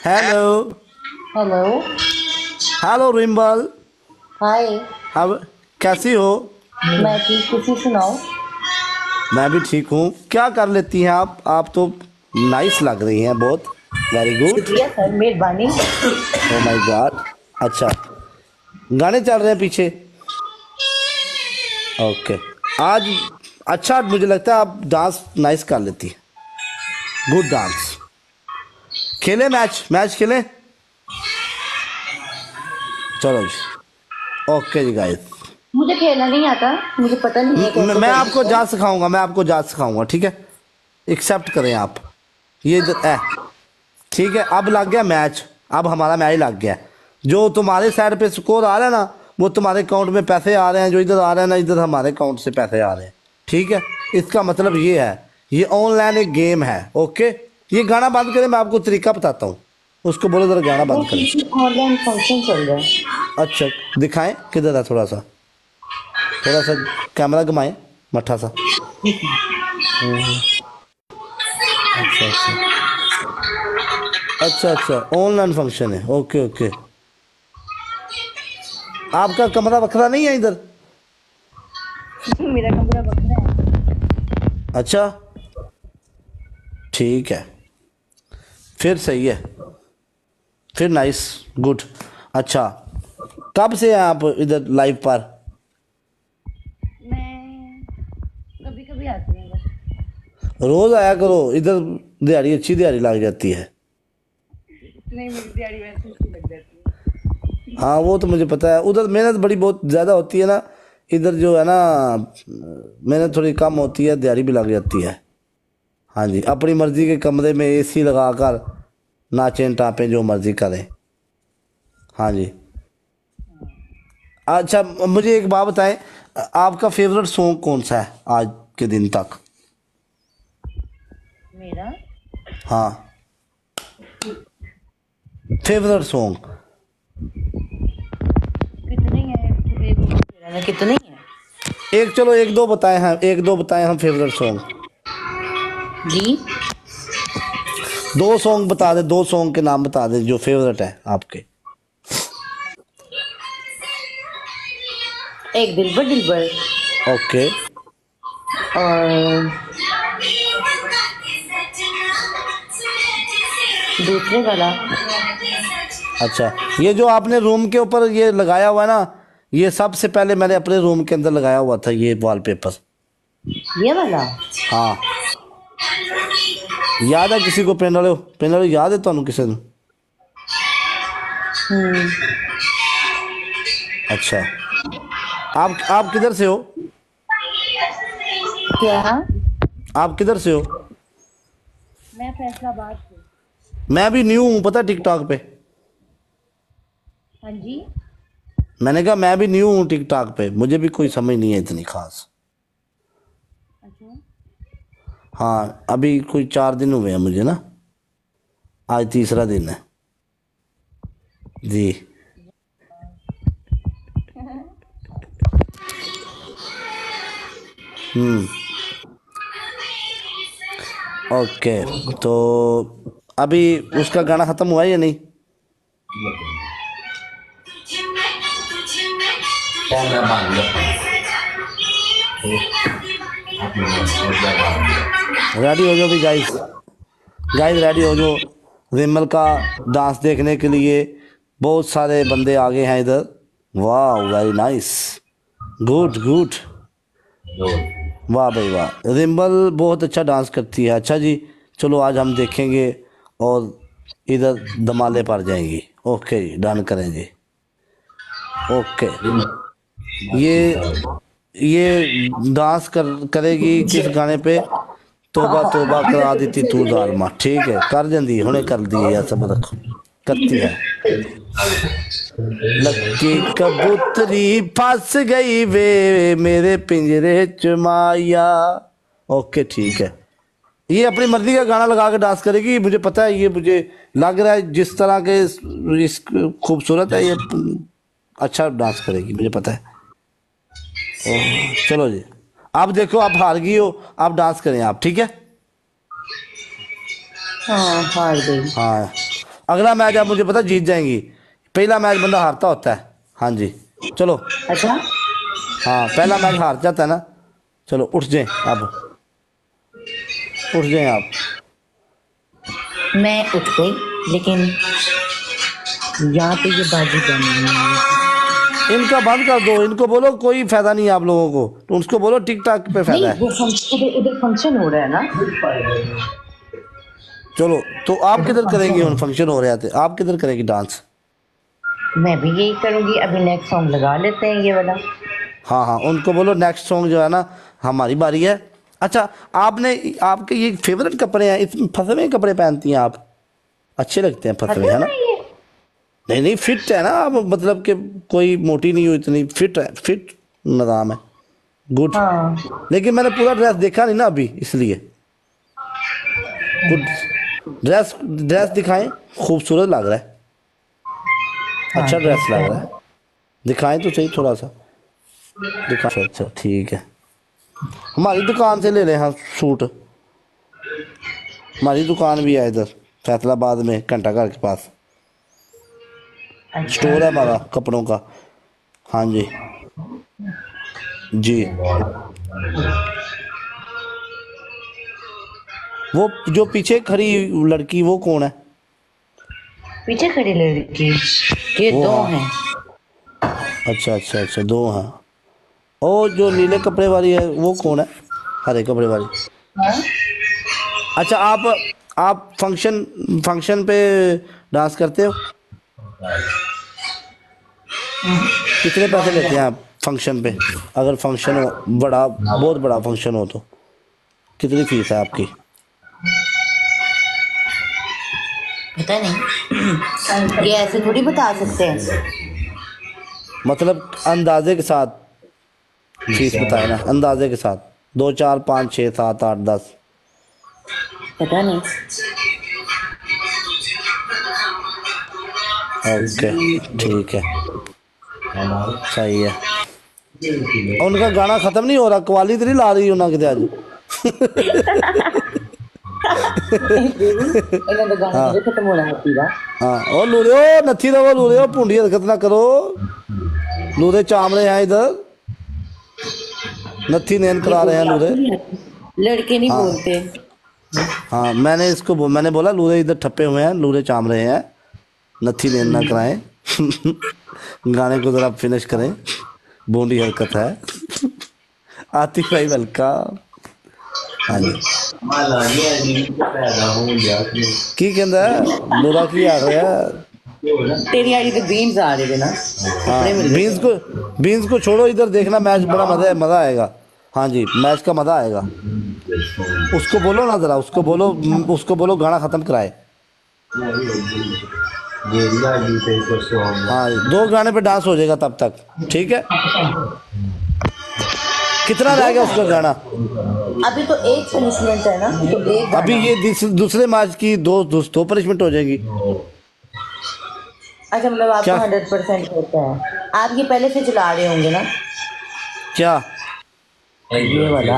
Hello. Hello. Hello रिम्बल। Hi. अब कैसी हो? मैं ठीक, तुसी सुनाओ। मैं भी ठीक हूँ। क्या कर लेती हैं आप तो नाइस लग रही हैं बहुत। Very good. शुक्रिया सर, मेहरबानी। Oh my god. अच्छा, गाने चल रहे हैं पीछे। ओके। आज अच्छा, मुझे लगता है आप डांस नाइस कर लेती हैं। Good dance. खेलें मैच मैच खेलें। चलो जी। ओके जी गाइस। मुझे खेलना नहीं आता, मुझे पता नहीं है कैसे मैं करना आपको है। जा सिखाऊंगा, मैं आपको जा सिखाऊंगा, ठीक है। एक्सेप्ट करें आप। ये इधर ठीक है। अब लग गया मैच। अब हमारा मैच लग गया। जो तुम्हारे साइड पे स्कोर आ रहा है ना, वो तुम्हारे अकाउंट में पैसे आ रहे हैं। जो इधर आ रहे हैं ना, इधर हमारे अकाउंट से पैसे आ रहे हैं। ठीक है। इसका मतलब ये है, ये ऑनलाइन एक गेम है। ओके। ये गाना बंद करें, मैं आपको तरीका बताता हूँ। उसको बोलो जरा गाना वो बंद करें। किसी ऑनलाइन फंक्शन चल रहा है। अच्छा, दिखाएं किधर है। थोड़ा सा कैमरा घुमाएं, मट्ठा सा। अच्छा अच्छा। अच्छा अच्छा, ऑनलाइन फंक्शन है। Okay okay. आपका कमरा वखरा नहीं है इधर? मेरा कमरा बकरा है। अच्छा, ठीक है। फिर सही है। फिर नाइस। गुड। अच्छा, कब से हैं आप इधर लाइव पर? मैं कभी कभी आती हूँ बस। रोज आया करो इधर। दिहाड़ी अच्छी दिहाड़ी लग जाती है। नहीं, मेरी दिहाड़ी वैसे ही लग जाती है। हाँ, वो तो मुझे पता है। उधर मेहनत बड़ी बहुत ज़्यादा होती है ना। इधर जो है ना, मेहनत थोड़ी कम होती है, दिहाड़ी भी लग जाती है। हाँ जी, अपनी मर्जी के कमरे में एसी लगाकर नाचें टापें जो मर्जी करें। हाँ जी। अच्छा, मुझे एक बात बताएं, आपका फेवरेट सॉन्ग कौन सा है आज के दिन तक? मेरा हाँ, फेवरेट सॉन्ग। कितने हैं, कितने हैं? एक, चलो एक दो बताएं। हम एक दो बताएं हम फेवरेट सॉन्ग। जी। दो सॉन्ग बता दे, दो सॉन्ग के नाम बता दे जो फेवरेट है आपके। एक दिलबर दिलबर। ओके। और दूसरे वाला। अच्छा, ये जो आपने रूम के ऊपर ये लगाया हुआ है ना, ये सबसे पहले मैंने अपने रूम के अंदर लगाया हुआ था ये वॉलपेपर। ये वाला। हाँ, याद है किसी को? पेन वाले याद है ਤੁਹਾਨੂੰ किसी ਨੂੰ? हम्म। अच्छा, आप किधर से हो? क्या? आप किधर से हो? मैं फैसलाबाद से। मैं भी न्यू हूँ पता, टिकटॉक पे। हाँ जी। मैंने कहा मैं भी न्यू हूँ टिकटॉक पे, मुझे भी कोई समझ नहीं है इतनी खास। अच्छा। हाँ, अभी कोई 4 दिन हुए हैं मुझे ना। आज तीसरा दिन है जी। हम्म। ओके। तो अभी उसका गाना ख़त्म हुआ है या नहीं? रेडी हो जाओ भी गाइस। गाइस रेडी हो जाओ। विमल का डांस देखने के लिए बहुत सारे बंदे आ गए हैं इधर। वाह, वेरी नाइस। Good good. वाह भाई वाह, रिम्बल बहुत अच्छा डांस करती है। अच्छा जी, चलो आज हम देखेंगे और इधर धमाले पड़ जाएंगी। ओके जी, डन करें जी। ओके। ये ये डांस करेगी किस गाने पे? तोबा तोबा करा दी थी तू जालमा। ठीक है, कर देंदी हुने कर दी है, सब रखो करती है। लक्की कबूतरी फंस गई वे मेरे पिंजरे च माया। ओके ठीक है। ये अपनी मर्जी का गाना लगा के डांस करेगी, मुझे पता है। ये मुझे लग रहा है जिस तरह के इस खूबसूरत है ये, अच्छा डांस करेगी मुझे पता है। चलो जी, आप देखो, आप हार गई हो। आप डांस करें आप, ठीक है। हाँ, हार गई। हाँ, अगला मैच आप मुझे पता जीत जाएंगी। पहला मैच बंदा हारता होता है। हाँ जी चलो। अच्छा हाँ पहला मैच हार जाता है ना। चलो उठ जाए अब, उठ जाए आप। मैं उठ गई, लेकिन यहाँ पे ये बाजी बन रही है। इनका बंद कर दो, इनको बोलो कोई फायदा नहीं है आप लोगों को, तो उसको बोलो टिक टाक पे फायदा नहीं, है। वो उधर उधर फंक्शन हो रहा है ना। चलो तो आप उधर किधर करेंगी, फंक्शन उन फंक्शन हो रहे थे, आप किधर करेंगी डांस? मैं भी यही करूंगी। अभी नेक्स्ट सॉन्ग लगा लेते हैं ये वाला। हाँ हाँ उनको बोलो नेक्स्ट सॉन्ग जो है ना हमारी बारी है। अच्छा आपने, आपके ये फेवरेट कपड़े हैं, इसमें फंसे हुए कपड़े पहनती हैं आप, अच्छे लगते हैं फंसे हुए, पता है ना? है ये। नहीं नहीं फिट है ना आप, मतलब कि कोई मोटी नहीं हो इतनी, फिट है, फिट निज़ाम है। गुड। हाँ लेकिन मैंने पूरा ड्रेस देखा नहीं ना अभी, इसलिए गुड। ड्रेस ड्रेस दिखाएं, खूबसूरत लग रहा है, हाँ, अच्छा ड्रेस ठीक लग है। रहा है, दिखाएं तो सही थोड़ा सा, दिखा। अच्छा अच्छा ठीक है, हमारी दुकान से ले लें हाँ सूट, हमारी दुकान भी है इधर फैसलाबाद में घंटा घर के पास, अच्छा स्टोर है हमारा कपड़ों का। हाँ जी जी। वो जो पीछे खड़ी लड़की वो कौन है? पीछे खड़ी लड़की, ये वो दो हाँ, हैं। अच्छा अच्छा अच्छा दो हैं। ओ जो नीले कपड़े वाली है वो कौन है, हरे कपड़े वाली? हाँ? अच्छा आप फंक्शन फंक्शन पे डांस करते हो? कितने पैसे लेते हैं आप फंक्शन पे, अगर फंक्शन हो बड़ा, बहुत बड़ा फंक्शन हो तो कितनी फीस है आपकी? पता नहीं। ये ऐसे थोड़ी बता सकते हैं। मतलब अंदाजे के साथ फीस बताए ना, अंदाजे के साथ, 2 4 5 6 7 8 10। पता नहीं। ओके ठीक है, सही है। और उनका गाना खत्म नहीं हो रहा, कवाली तो नहीं ला रही उन्होंने आज? इन्हों का गाना हाँ कदे खत्म होना है पूरा। हाँ ओ लूरे ओ नथी रहो, लूरे ओ भूडी हरकत ना करो, लूरे चामड़े हैं इधर, नथी नैन ये करा रहे हैं बोली लूरे। आपको नहीं आती, लड़के नहीं हाँ बोलते। हाँ मैंने इसको मैंने बोला लूरे इधर ठप्पे हुए हैं, लूरे चाम रहे हैं, नथी नैन ना कराएं। गाने को जरा फिनिश करें, बोंडी हरकत है। आतिफ भाई वेलकम। हाँ जी की कहंदा है लूरा की आ रहा है? तेरी आड़ी तो बीन्स आ रहे थे ना, कपड़े हाँ मिल रहे थे। बीन्स को छोड़ो, इधर देखना मैच, बड़ा मजा है, मजा आएगा। हाँ जी मैच का मजा आएगा। उसको बोलो ना जरा, उसको बोलो गाना खत्म कराए। हाँ 2 गाने पे डांस हो जाएगा तब तक, ठीक है। कितना रह दो गया उसका गाने गाना? अभी तो एक पनिशमेंट है ना, तो एक अभी गाना। ये दूसरे मैच की दो पनिशमेंट हो जाएगी। अच्छा, मतलब आपको क्या 100% होता है। आप ये पहले से चला रहे होंगे ना, क्या? ये वाला।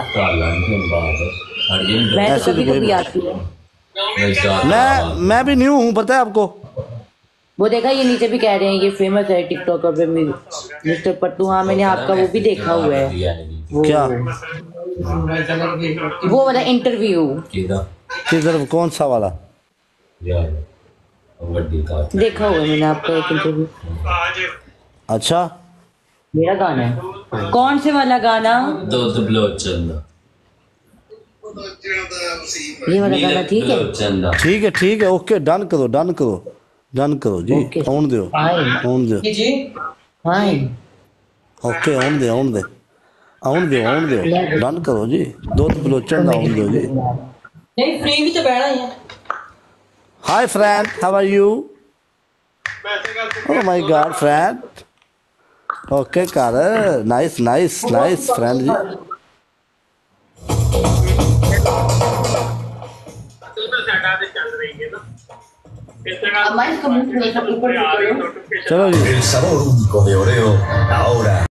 मैं तो ऐसे तो कभी कोई कभी बात, आती हूँ। मैं भी न्यू हूँ पता है आपको। वो देखा, ये नीचे भी कह रहे हैं ये फेमस है टिकटॉकर पे मिस्टर पट्टू। हाँ, मैंने आपका वो भी देखा हुआ है, वो क्या वो वाला इंटरव्यू किधर, कौन सा वाला? देखा हुआ है मैंने आपका एक इंटरव्यू। अच्छा मेरा गाना है, कौन से वाला गाना? ये वाला गाना ठीक है। ठीक है ओके, डन करो डन करो, डन करो जी। ओके आउन दो, फाइन। आउन दो। फाइन। ओके आउन दे, आउन दे, आउन दो, डन करो जी। दुध बलोचन दा आउन दो जी। नहीं, फ्री भी तो बैठा है। Hi friend, how are you? Oh my god friend, okay कर, नाइस नाइस नाइस फ्रेंड जी। हमारे कम्युनिटी में ऊपर चलो जी। El sabor único de Oreo, ahora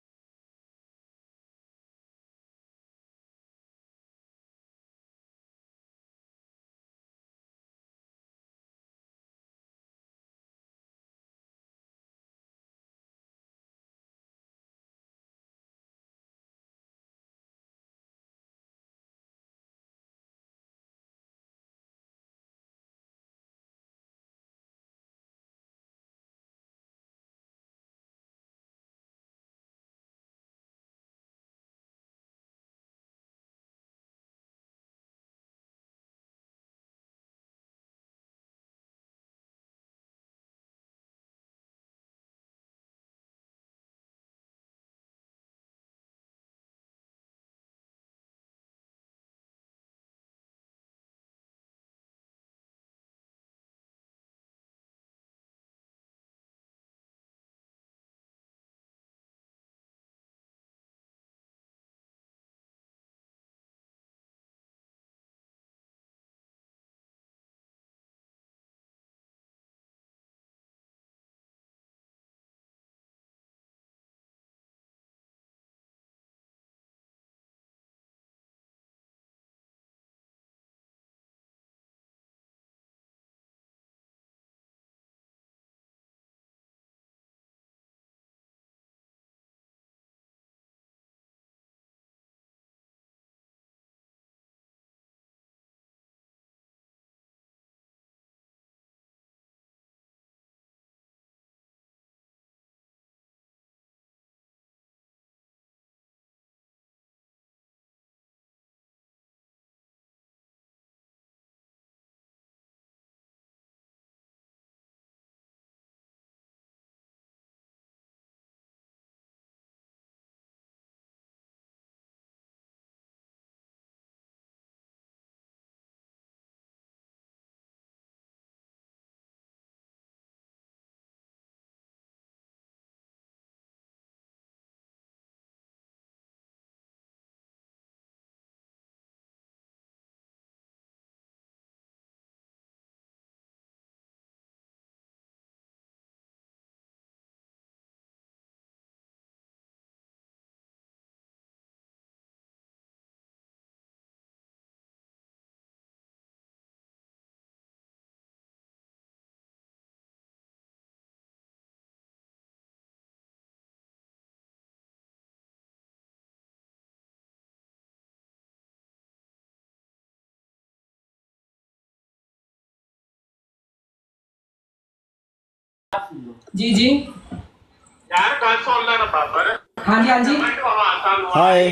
जी जी यार गल सुन ले ना बाबर। हाँ जी हाँ जी हाय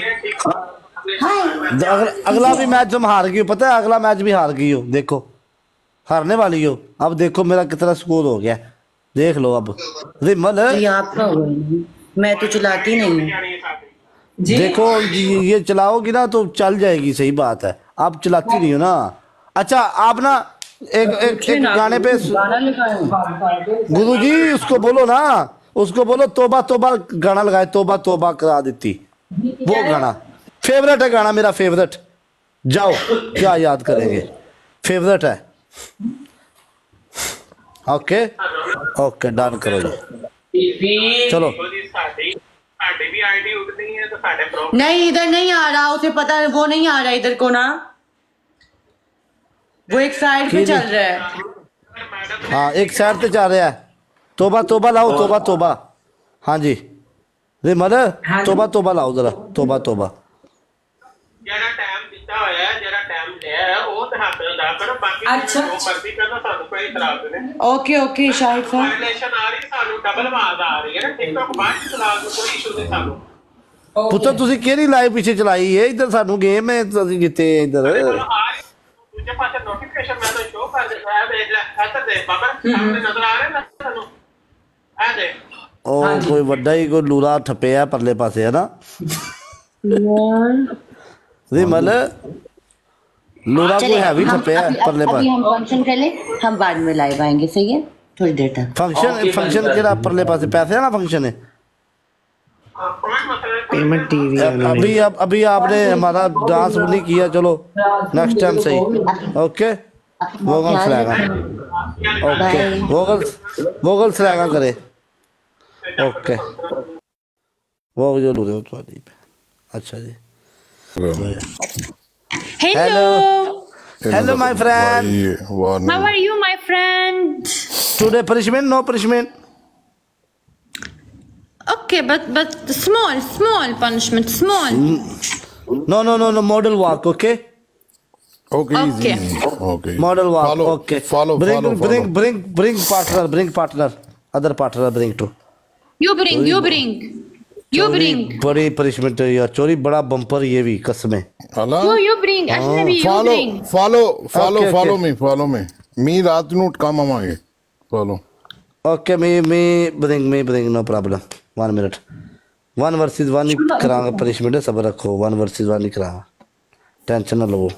अगला भी मैच तुम हार गई हो, पता है अगला मैच भी हार गई हो, देखो हारने वाली हो। अब देखो मेरा कितना स्कोर हो गया, देख लो अब। रिमल ये आपका हुआ है। मैं तो चलाती नहीं हूँ। जी देखो ये चलाओगी ना तो चल जाएगी, सही बात है। आप चलाती नहीं हो ना। अच्छा आप ना एक गाने पे गाना लिखा है। गुरुजी उसको बोलो ना, उसको बोलो तोबा तोबा गाना लगाए, तोबा तोबा करा देती। वो गाना फेवरेट है, गाना मेरा फेवरेट। जाओ क्या याद करेंगे, फेवरेट है। ओके ओके डन करो जी, चलो। साडी भी आईडी उठनी है तो साडे प्रो नहीं इधर नहीं आ रहा, उसे पता है वो नहीं आ रहा इधर को ना, वो एक साइड पे चल रहा है। हाँ एक साइड पे चल रहा है। तोबा तोबा लाओ, तोबा तोबा। हाँ जी रिमल तोबा तोबा लाओ जरा, तोबा तोबा। जेड़ा टाइम दिता होया है, जेड़ा टाइम लिया है वो ते हाथ में ला करो, बाकी अच्छा। जो मर्जी करना सानू कोई इतराज नहीं। ओके ओके शाहिद साहब। वायलेशन आ रही सानू, डबल आवाज आ रही है ना, टिकटॉक बाद चला दो, कोई इशू नहीं सानू। पुੱਤਰ ਤੁਸੀਂ ਕਿਹੜੀ ਲਾਈਵ ਪਿੱਛੇ ਚਲਾਈ ਹੈ? ਇੱਧਰ ਸਾਨੂੰ ਗੇਮ ਹੈ, ਤੁਸੀਂ ਜਿੱਤੇ ਇੱਧਰ। दूजे पासे नोटिफिकेशन मैं तो शो कर देता है, देख ले ऐसा देख बाबर सामने नजर आ रहे हैं ना सानू, ऐ देख। ਉਹ ਕੋਈ ਵੱਡਾ ਹੀ ਕੋਈ ਲੂਰਾ ਠੱਪਿਆ ਪਰਲੇ ਪਾਸੇ ਹੈ ਨਾ रिमल, लूरा कोई हैवी ठप्पिया परले अभी पास। हम फंक्शन कर ले, हम बाद में लाइव आएंगे, सही है थोड़ी देर तक। फंक्शन केड़ा परले पासे पैसे है ना फंक्शन है। पेमेंट टीवी अभी आपने हमारा डांस नहीं किया, चलो नेक्स्ट टाइम सही। ओके वोगल्स रहेगा, ओके वोगल्स रहेगा करे। ओके वो जो लू रहे हो तुम्हारी। अच्छा जी Hello. hello my friend, How are you, my friend? today punishment no punishment? Okay, but small punishment, small. No model walk, okay Okay, Okay. okay. model walk, Follow, okay follow, bring follow, bring follow. bring partner other partner bring to You bring. बड़ी punishment है यार, चोरी बड़ा bumper ये भी कसमें। Allah. You bring. Ajnabi, you bring. Follow Okay. me. Me रात ਨੂੰ ਕੰਮ ਆਵਾਂਗੇ। Follow. Okay me bring no problem, 1 minute 1 versus 1 ही करांगा punishment है, सबर रखो 1 versus 1 ही करांगा, टेंशन ना लो।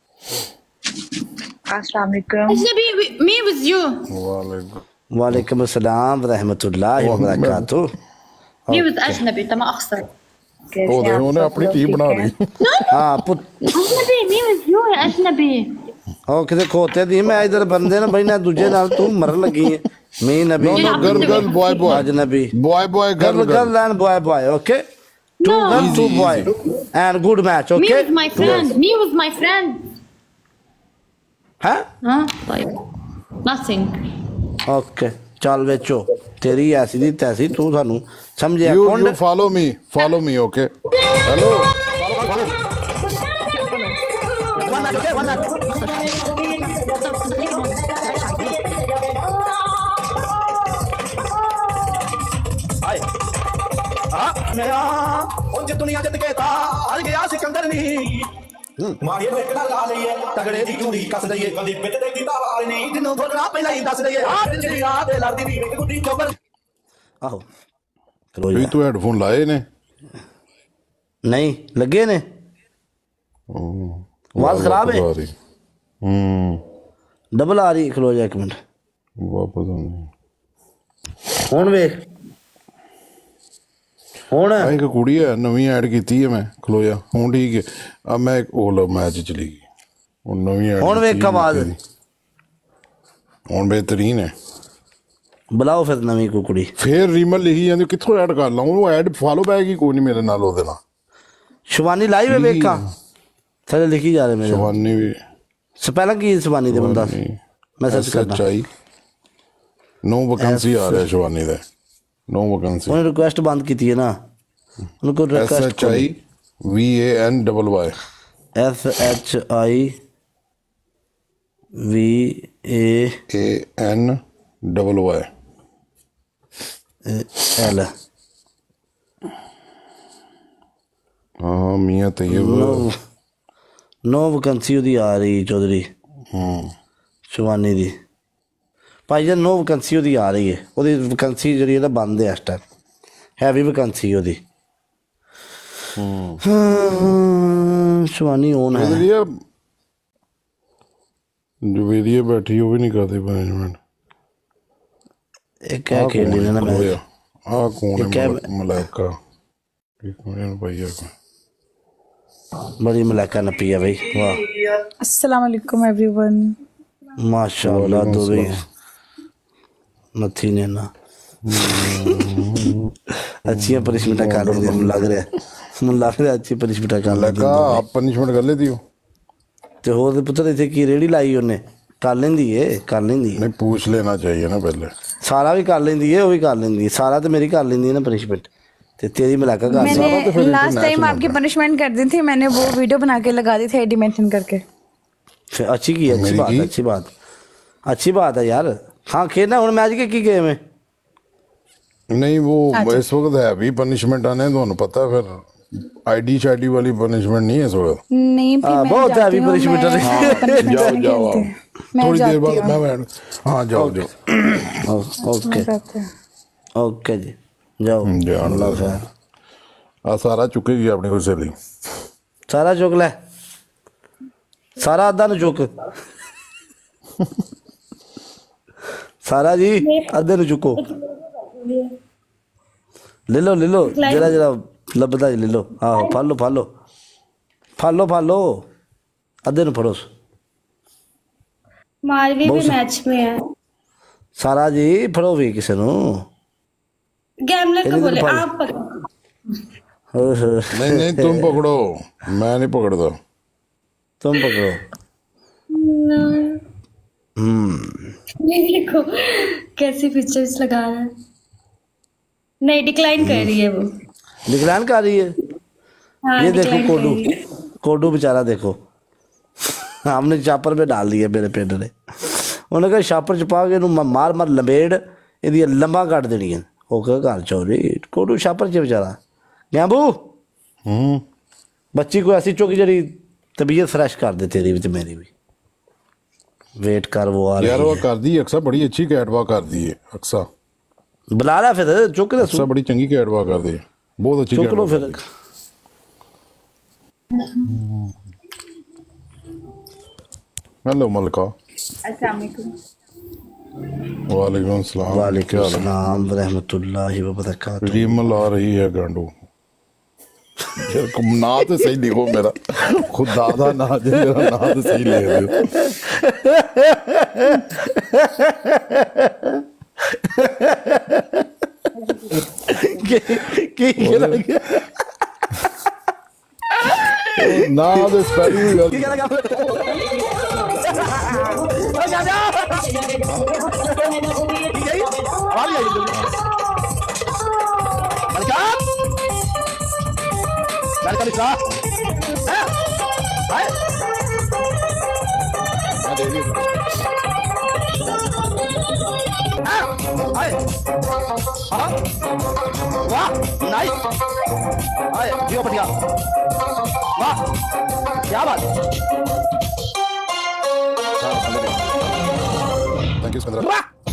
अस्सलाम वालेकुम। Ajnabi, me with you. वालेकुम। वालेकुम अस्सलाम रहमतुल्लाहि व बरकातुहू। Me with Ajnabi, तमा अक्सर. ਉਹ ਦੇ ਉਹਨੇ ਆਪਣੀ ਟੀਮ ਬਣਾ ਲਈ। हाँ पुत Ajnabi, me with you, Ajnabi. ਉਹ ਕਿਤੇ ਖੋਤੇ ਦੀ ਮੈਂ ਇਧਰ ਬੰਦੇ ਨਾ ਬੈਠਾ ਦੂਜੇ ਨਾਲ ਤੂੰ ਮਰਨ ਲੱਗੀ ਹੈ। ਮੈਂ ਨਬੀ No, girl, boy. अजनबी Boy, girl. girl and boy, okay two girl two boy and good match, Me okay with my friend. Me with my friend. हाँ طيب. Nothing. ओके चल बेचो तेरी ऐसी दी तैसी, तू सानू समझे You कौन। follow me, okay? Hello. दुनिया जित के था हर गया सिकंदर नहीं मारे एक ना ला लिए तगड़े दी चूड़ी कस दईए कदी बिट दे दी तार नहीं दिनों थोड़ा पहला ही दस दईए हाथ ਜਿਹੜੀ ਰਾਤ ਦੇ ਲੜਦੀ ਵੀ ਇੱਕ ਗੁੱਡੀ ਚੋਬਰ। ਆਹੋ ਚਲੋ ਵੀ ਤੂੰ ਹੈਡਫੋਨ ਲਾਏ ਨੇ? ਨਹੀਂ ਲੱਗੇ ਨੇ, आवाज खराब है, डबल आ रही। खलो जा एक मिनट वापस आने ਹੁਣ ਵੇਖ ਹੁਣ ਇੱਕ ਕੁੜੀ ਹੈ ਨਵੀਂ ਐਡ ਕੀਤੀ ਹੈ ਮੈਂ। ਖਲੋਇਆ ਹੁਣ ਠੀਕ ਹੈ। ਆ ਮੈਂ ਉਹ ਲੋ ਮੈਚ ਚਲੀ ਗਈ ਹੁਣ ਨਵੀਂ ਐਡ। ਹੁਣ ਵੇਖ ਆਵਾਜ਼ ਹੁਣ ਬਿਹਤਰੀਨ ਹੈ। ਬੁਲਾਓ ਫਿਰ ਨਵੀਂ ਕੋਈ ਕੁੜੀ। ਫੇਰ ਰੀਮਲ ਲਿਖੀ ਜਾਂਦੀ ਕਿੱਥੋਂ ਐਡ ਕਰ ਲਾਂ ਉਹ ਐਡ ਫਾਲੋ ਬੈਕ ਹੀ ਕੋਈ ਨਹੀਂ ਮੇਰੇ ਨਾਲ ਉਹਦੇ ਨਾਲ। शिवानी लाइव है वेखा थले लिखी जा रहे मेरे शिवानी भी स्पेलिंग की शिवानी दे बंदा मैं सर्च करना SHI नो वैकेंसी आ रहा है शिवानी दे नो वैकेंसी उन्हें रिक्वेस्ट बंद की थी है ना उनको request SHI VANYY SHI VANYY L हाँ मियाँ तैयब नो वैकेंसी ਉਹਦੀ ਆ ਰਹੀ ਚੌਧਰੀ ਸ਼ਿਵਾਨੀ ਦੀ ਭਾਈ ਜੀ नो वैकेंसी ਉਹਦੀ ਆ ਰਹੀ ਹੈ ਉਹਦੀ ਵੈਕੈਂਸੀ ਜਿਹੜੀ ਇਹਦਾ ਬੰਦ ਹੈ ਇਸ ਟਾਈਮ ਹੈਵੀ ਵੈਕੈਂਸੀ ਉਹਦੀ शिवानी ओन है जो वेरिया बैठी वो भी नहीं करते मैनेजमेंट एक क्या खेल लेना मैं आ कौन है मलाइका भैया बड़ी मलाइका नपी है भाई वाह अस्सलाम वालेकुम एवरीवन माशाल्लाह तो भी नथी ने ना अच्छी पनिशमेंट कर रही है लग रहा है अच्छी पनिशमेंट कर लगा आप पनिशमेंट कर लेती हो ਤੇ ਹੋਰ ਪੁੱਤਰ ਇੱਥੇ ਕੀ ਰੇੜੀ ਲਾਈ ਉਹਨੇ ਕਰ ਲੈਂਦੀ ਏ नहीं पूछ लेना चाहिए ना पहले ਸਾਰਾ ਵੀ ਕਰ ਲੈਂਦੀ ਏ ਉਹ ਵੀ ਕਰ ਲੈਂਦੀ ਏ ਸਾਰਾ ਤੇ ਮੇਰੀ ਕਰ ਲੈਂਦੀ ਹੈ ਨਾ पनिशमेंट ਤੇ तेरी मलाका कर मैंने लास्ट टाइम आपकी पनिशमेंट कर दी थी मैंने वो वीडियो बना के लगा दी थी आईडी मेंशन करके अच्छी की अच्छी बात है यार हाँ खेलना हूँ मैच के की गेम है नहीं वो इस वक्त है भी पनिशमेंट आने तो पता है फिर आईडी शाइडी वाली पनिशमेंट नहीं है इस वक्त नहीं बहुत है अभी पनिशमेंट जाओ जाओ थोड़ी देर बाद मैं बैठ हाँ जाओ जाओ ओके ओके जी जाओ अल्लाह खैर आ सारा चुकेगी अपनी कोई सहेली सारा चुक ले सारा अद्धा न चुक सारा जी अद्धे न चुको ले लो जरा जरा लभदा जी ले लो आहो फालो अद्धे न फड़ो मालवी भी मैच में है सारा जी फड़ो भी किसी नु गैमलर को बोले आप पकड़ो नहीं तुम पकड़ो मैं नहीं पकड़ता तुम पकड़ो देखो कैसी पिक्चर्स लगा रहा है नहीं डिक्लाइन कर रही है वो डिक्लाइन कर रही है हाँ, ये देखो कोडू बेचारा देखो हमने छापर पे डाल दिया मेरे पिंड ने उन्हें कहा छापर छपा के मार लंबेड़ ये लंबा कट देनी है ओके घर चोरी कोडू छापर च बेचारा गैंबू बच्ची को ऐसी चुक जरी तबीयत फ्रेश कर दे तेरी भी तो मेरी भी वेट कर वो आ रही यार वो कर दी अक्सा बड़ी अच्छी कैटवॉक कर दी है अक्सा बुला रहा फिर चुक दे अक्सा बड़ी चंगी कैटवॉक कर दी बहुत अच्छी चुक लो फिर हेलो मलका अस्सलाम वालेकुम वालेकुम सलाम वालेकुम सलाम रहमतुल्लाहि व बरकातहू रीमल आ रही है गांडू ना तो सही लिखो मेरा खुदा दा ना जे मेरा ना तो सही लिख दियो ना तो स्पेलिंग क्या बात थैंक यू सिकंदर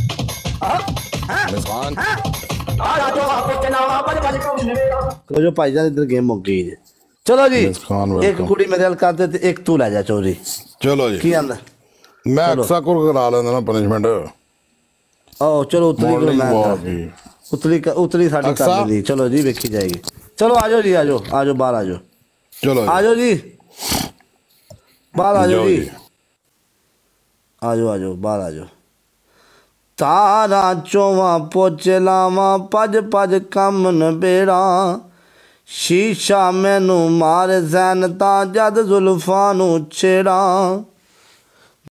तो जो भाईजान इधर गेम मुक गई है चलो जी एक कुड़ी मेरे हल करते थे एक तू लै जा चोरी चलो जी की आंदा मैं अक्सा को करा लेंदा ना पनिशमेंट ओ चलो उतरी साडी कर दी चलो जी देखी जाएगी चलो आ जाओ जी आ जाओ बाहर आ जाओ चलो आ जाओ जी बाहर आ जाओ जी आ जाओ बाहर आ जाओ तारा चौवा पोचे लावा पज पज कम न बेड़ा शीशा मैनू मार जैन ता जद जुल्फां नू छेड़ा